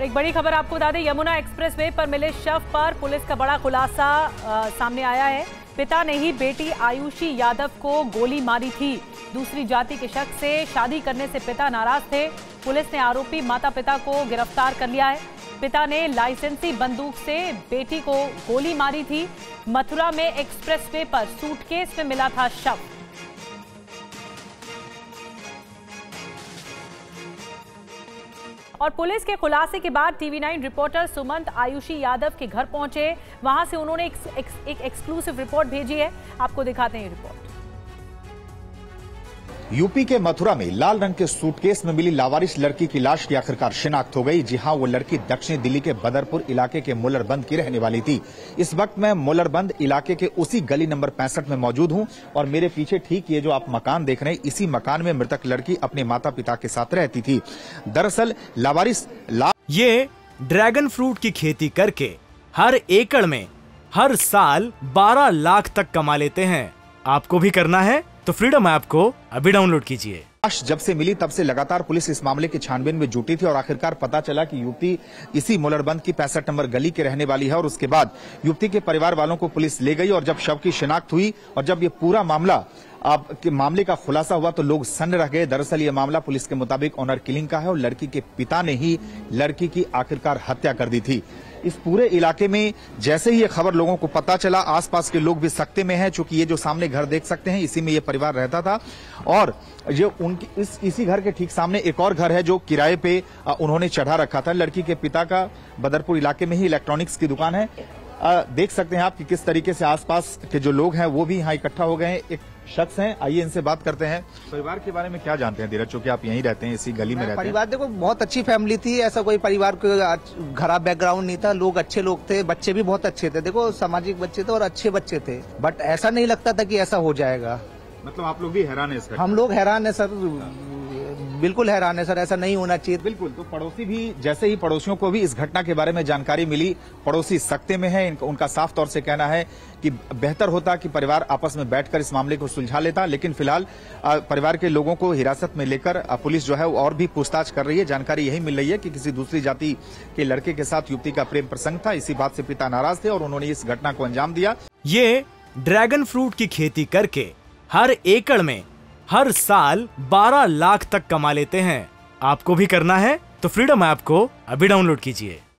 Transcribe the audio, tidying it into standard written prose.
एक बड़ी खबर आपको बता दें, यमुना एक्सप्रेसवे पर मिले शव पर पुलिस का बड़ा खुलासा सामने आया है। पिता ने ही बेटी आयुषी यादव को गोली मारी थी। दूसरी जाति के शख्स से शादी करने से पिता नाराज थे। पुलिस ने आरोपी माता पिता को गिरफ्तार कर लिया है। पिता ने लाइसेंसी बंदूक से बेटी को गोली मारी थी। मथुरा में एक्सप्रेसवे पर सूटकेस में मिला था शव। और पुलिस के खुलासे के बाद TV9 रिपोर्टर सुमंत आयुषी यादव के घर पहुंचे। वहां से उन्होंने एक एक्सक्लूसिव रिपोर्ट भेजी है, आपको दिखाते हैं ये रिपोर्ट। यूपी के मथुरा में लाल रंग के सूटकेस में मिली लावारिस लड़की की लाश की आखिरकार शिनाख्त हो गई। जी हां, वो लड़की दक्षिणी दिल्ली के बदरपुर इलाके के मुल्लरबंद की रहने वाली थी। इस वक्त मैं मुल्लरबंद इलाके के उसी गली नंबर 65 में मौजूद हूं और मेरे पीछे ठीक ये जो आप मकान देख रहे हैं, इसी मकान में मृतक लड़की अपने माता पिता के साथ रहती थी। दरअसल लावारिस ये ड्रैगन फ्रूट की खेती करके हर एकड़ में हर साल 12 लाख तक कमा लेते हैं। आपको भी करना है तो फ्रीडम ऐप को अभी डाउनलोड कीजिए। लाश जब से मिली तब से लगातार पुलिस इस मामले की छानबीन में जुटी थी और आखिरकार पता चला कि युवती इसी मुल्लरबंद की 65 नंबर गली के रहने वाली है। और उसके बाद युवती के परिवार वालों को पुलिस ले गई और जब शव की शिनाख्त हुई और जब ये पूरा मामले का खुलासा हुआ तो लोग सन्न रह गए। दरअसल ये मामला पुलिस के मुताबिक ऑनर किलिंग का है और लड़की के पिता ने ही लड़की की आखिरकार हत्या कर दी थी। इस पूरे इलाके में जैसे ही ये खबर लोगों को पता चला, आसपास के लोग भी सकते में हैं, चूंकि ये जो सामने घर देख सकते हैं इसी में ये परिवार रहता था और ये उनकी इसी घर के ठीक सामने एक और घर है जो किराए पे उन्होंने चढ़ा रखा था। लड़की के पिता का बदरपुर इलाके में ही इलेक्ट्रॉनिक्स की दुकान है। देख सकते हैं आप कि किस तरीके से आसपास के जो लोग हैं वो भी यहाँ इकट्ठा हो गए हैं। एक शख्स हैं, आइए इनसे बात करते हैं। परिवार के बारे में क्या जानते हैं धीरज, चूंकि आप यहीं रहते हैं, इसी गली में रहते हैं? परिवार देखो बहुत अच्छी फैमिली थी, ऐसा कोई परिवार को खराब बैकग्राउंड नहीं था। लोग अच्छे लोग थे, बच्चे भी बहुत अच्छे थे। देखो सामाजिक बच्चे थे और अच्छे बच्चे थे, बट ऐसा नहीं लगता था कि ऐसा हो जाएगा। मतलब आप लोग भी हैरान है इसका? हम लोग हैरान है सर, बिल्कुल हैरान है सर, ऐसा नहीं होना चाहिए। बिल्कुल। तो पड़ोसी भी, जैसे ही पड़ोसियों को भी इस घटना के बारे में जानकारी मिली, पड़ोसी सकते में है। उनका साफ तौर से कहना है कि बेहतर होता कि परिवार आपस में बैठकर इस मामले को सुलझा लेता, लेकिन फिलहाल परिवार के लोगों को हिरासत में लेकर पुलिस जो है और भी पूछताछ कर रही है। जानकारी यही मिल रही है कि किसी दूसरी जाति के लड़के के साथ युवती का प्रेम प्रसंग था। इसी बात से पिता नाराज थे और उन्होंने इस घटना को अंजाम दिया। ये ड्रैगन फ्रूट की खेती करके हर एकड़ में हर साल 12 लाख तक कमा लेते हैं। आपको भी करना है तो फ्रीडम ऐप को अभी डाउनलोड कीजिए।